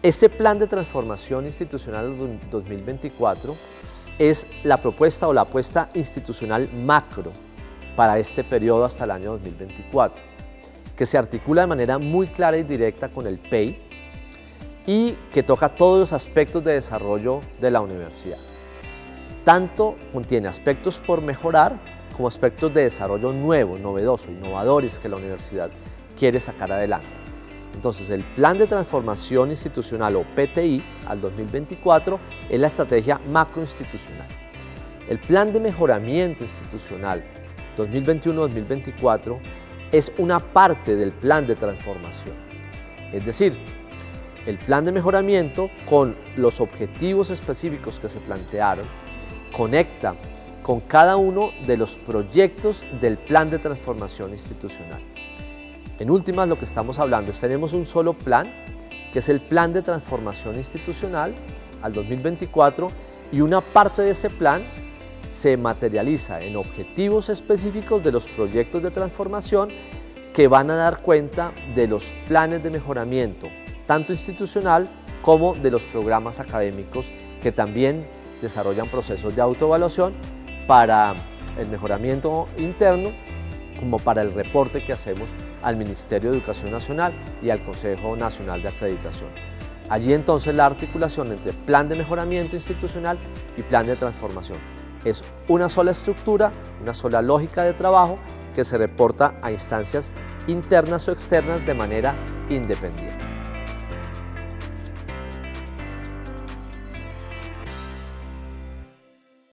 Este plan de transformación institucional 2024 es la propuesta o la apuesta institucional macro para este periodo hasta el año 2024, que se articula de manera muy clara y directa con el PEI y que toca todos los aspectos de desarrollo de la universidad. Tanto contiene aspectos por mejorar como aspectos de desarrollo nuevo, novedoso, innovadores que la universidad quiere sacar adelante. Entonces, el Plan de Transformación Institucional o PTI al 2024 es la estrategia macroinstitucional. El Plan de Mejoramiento Institucional 2021-2024 es una parte del Plan de Transformación. Es decir, el Plan de Mejoramiento con los objetivos específicos que se plantearon conecta con cada uno de los proyectos del Plan de Transformación Institucional. En últimas, lo que estamos hablando es tenemos un solo plan, que es el Plan de Transformación Institucional al 2024, y una parte de ese plan se materializa en objetivos específicos de los proyectos de transformación que van a dar cuenta de los planes de mejoramiento, tanto institucional como de los programas académicos que también desarrollan procesos de autoevaluación para el mejoramiento interno como para el reporte que hacemos al Ministerio de Educación Nacional y al Consejo Nacional de Acreditación. Allí entonces la articulación entre plan de mejoramiento institucional y plan de transformación. Es una sola estructura, una sola lógica de trabajo que se reporta a instancias internas o externas de manera independiente.